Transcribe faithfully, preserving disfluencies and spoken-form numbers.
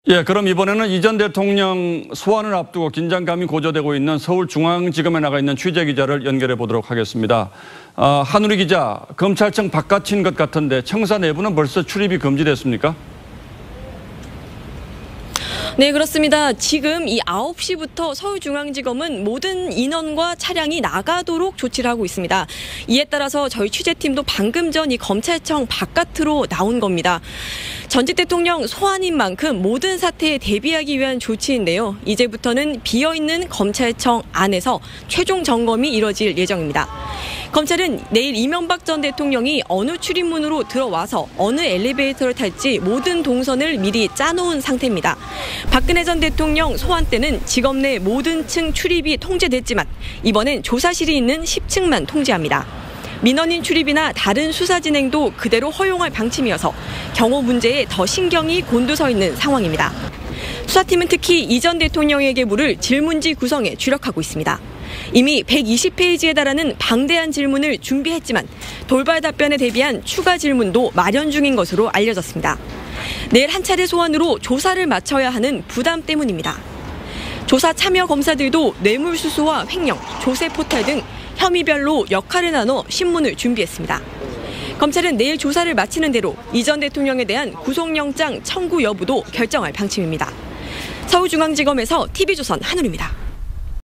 예, 그럼 이번에는 이 전 대통령 소환을 앞두고 긴장감이 고조되고 있는 서울중앙지검에 나가 있는 취재기자를 연결해 보도록 하겠습니다. 어, 한우리 기자, 검찰청 바깥인 것 같은데 청사 내부는 벌써 출입이 금지됐습니까? 네, 그렇습니다. 지금 이 아홉 시부터 서울중앙지검은 모든 인원과 차량이 나가도록 조치를 하고 있습니다. 이에 따라서 저희 취재팀도 방금 전 이 검찰청 바깥으로 나온 겁니다. 전직 대통령 소환인 만큼 모든 사태에 대비하기 위한 조치인데요. 이제부터는 비어있는 검찰청 안에서 최종 점검이 이뤄질 예정입니다. 검찰은 내일 이명박 전 대통령이 어느 출입문으로 들어와서 어느 엘리베이터를 탈지 모든 동선을 미리 짜놓은 상태입니다. 박근혜 전 대통령 소환 때는 지검 내 모든 층 출입이 통제됐지만 이번엔 조사실이 있는 십 층만 통제합니다. 민원인 출입이나 다른 수사 진행도 그대로 허용할 방침이어서 경호 문제에 더 신경이 곤두서 있는 상황입니다. 수사팀은 특히 이 전 대통령에게 물을 질문지 구성에 주력하고 있습니다. 이미 백이십 페이지에 달하는 방대한 질문을 준비했지만 돌발 답변에 대비한 추가 질문도 마련 중인 것으로 알려졌습니다. 내일 한 차례 소환으로 조사를 마쳐야 하는 부담 때문입니다. 조사 참여 검사들도 뇌물수수와 횡령, 조세 포탈 등 혐의별로 역할을 나눠 신문을 준비했습니다. 검찰은 내일 조사를 마치는 대로 이 전 대통령에 대한 구속영장 청구 여부도 결정할 방침입니다. 서울중앙지검에서 티비조선 한우리입니다.